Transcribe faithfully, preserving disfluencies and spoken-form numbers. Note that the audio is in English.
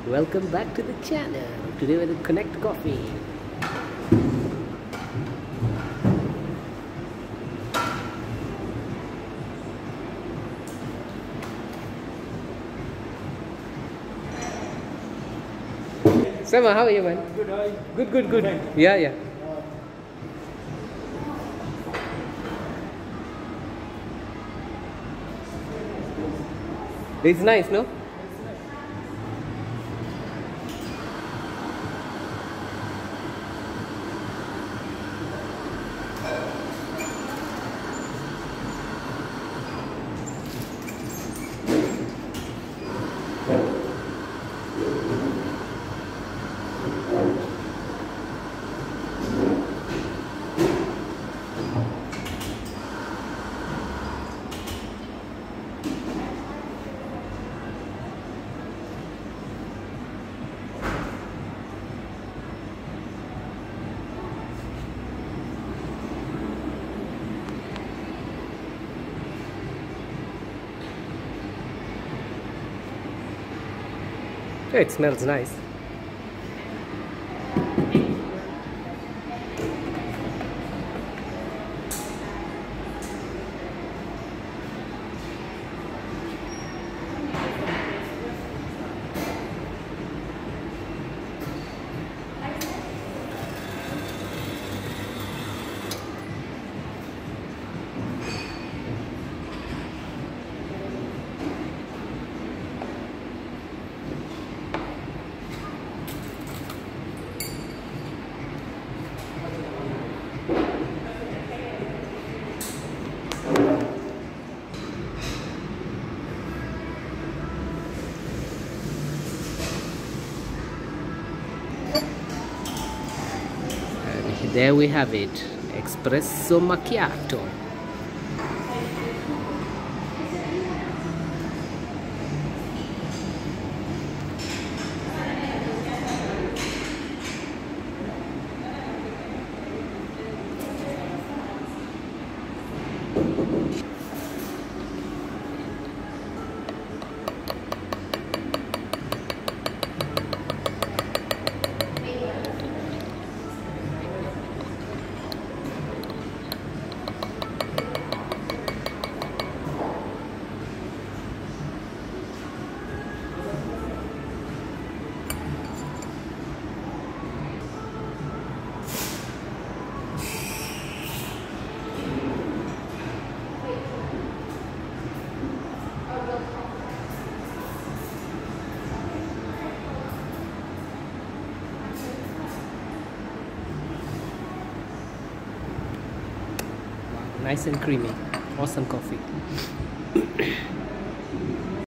Welcome back to the channel. Today we're at Connect Coffee. Sama, how are you, man? Good, how are you? Good, good, good. Yeah, yeah. It's nice, no? It smells nice. There we have it, espresso macchiato. Nice and creamy. Awesome coffee.